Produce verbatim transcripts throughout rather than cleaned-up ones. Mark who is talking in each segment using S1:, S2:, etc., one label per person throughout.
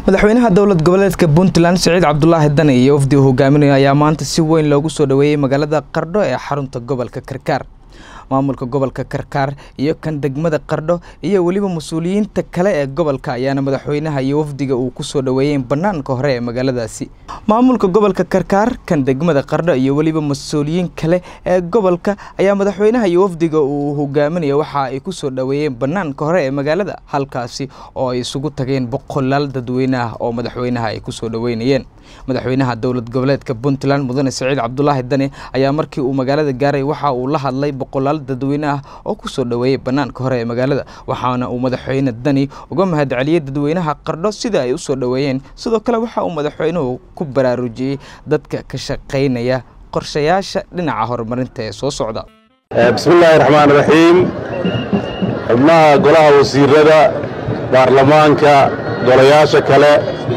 S1: madaxweynaha dowlad goboleedka Puntland Saciid Cabdullaahi Dani iyo wafdi hogaaminaya ayaa maanta si weyn loogu soo dhaweeyay magaalada Qardho ee xarunta gobolka Karkar. maamulka gobolka Karkar iyo kan degmada Qardho iyo waliba mas'uuliyiinta kale ee gobolka ayaana madaxweynaha iyo wafdiga uu ku soo dhaweeyeen banaanka hore ee magaaladaasi. maamulka gobolka Karkar kan degmada Qardho iyo waliba mas'uuliyiin kale ee gobolka ayaa madaxweynaha iyo wafdiga uu hogaaminayo waxa ay ku soo dhaweeyeen banaanka hore ee magaalada halkaasi oo ay isugu tageen boqolaal dadweynaha oo madaxweynaha ay ku soo dhaweynayeen. madaxweynaha dowlad goboleedka Puntland mudane Saciid Cabdullaahi Dani ayaa markii uu magaalada gaaray waxa uu la hadlay boqolaal dadweynaha oo ku soo dhaweeyay banaanka hore ee magaalada waxaana uu madaxweyne Dani uga mahadceliyay dadweynaha Qardho sida ay u soo dhaweeyeen. sidoo kale waxa uu madaxweynuhu ku baraarujiyay dadka ka shaqeynaya qorshayaasha dhinaca horumarinta ee soo socda.
S2: bismillaahir rahmaanir rahiim. xubnaha golaha wasiirada baarlamaanka golayaasha kale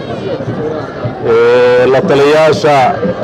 S2: la taliyaasha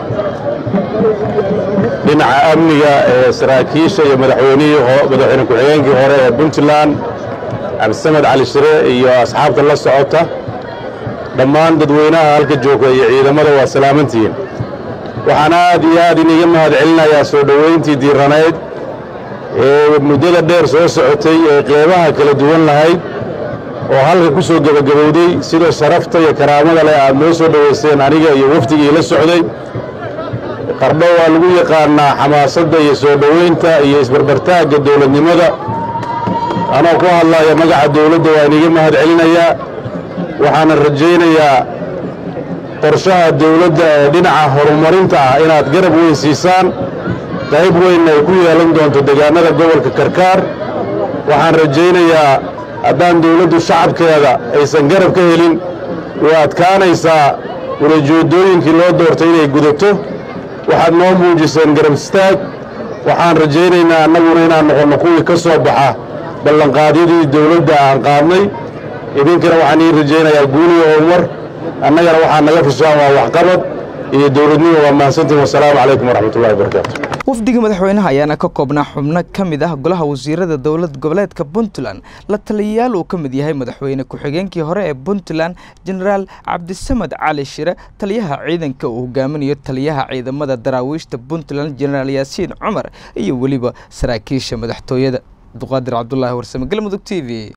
S2: dhinaca amniga ee saraakiisha iyo madaxweynihii madaxweyne ku-xigeenkii hore ee Puntland Cabdisamed Cali Shire iyo asxaabta la socota dhammaan dadweynaha halka jooga iyo ciidamada waa salaamantiin. waxaan aad iyo aad iniga mahadcelinayaa soo dhaweyntii diiraneed ee muddada dheer soo socotay ee qeybaha kala duwan lahayd oo halka ku soo gabagabowday sidoo sharafta iyo karaamada leh aad noo soo dhaweyseen aniga iyo wafdigii la socday. Qardho waa lagu yaqaanaa xamaasadda iyo soo dhaweynta iyo isbarbartaagga dowladnimada. anoo ku hadlaya magaca dowladda waa iniga mahadcelinayaa waxaana rajaynayaa qorshaha dowladda ee dhinaca horumarinta ah inaad garab weyn siisaan qayb weyn ay ku yeelan doonto deegaanada gobolka Karkar. waxaan rajaynayaa haddaan dowladdu shacabkeeda aysan garab ka helin way adkaanaysaa ujeedooyinkii loo doortay inay gudato. waxaad noo muujiseen garab istaag. waxaan rajaynaynaa annaguna inaan noqonno kuwii ka soo baxa ballanqaadyadii dowladda aan qaadnay. idinkana waxaan ii rajaynayaa guul iyo horumar. annagana waxaa naga fishaan waa waxqabad iyo dowladnimo. waa mahadsantiin. wasalaamu calaykum waraxmatullahi wabarakaatu.
S1: wafdiga madaxweynaha ayaana ka koobnaa xubno ka mid ah golaha wasiirada dowlad goboleedka Puntland la taliyayaal uu ka mid yahay madaxweyne ku-xigeenkii hore ee Puntland Generaal Cabdisamed Cali Shire, taliyaha ciidanka uu hogaaminayo taliyaha ciidamada daraawiishta Puntland Generaal Yaasiin Cumar iyo waliba saraakiisha madaxtooyada. Abduqaadir Cabdullaahi Warsame, Galmudug T V.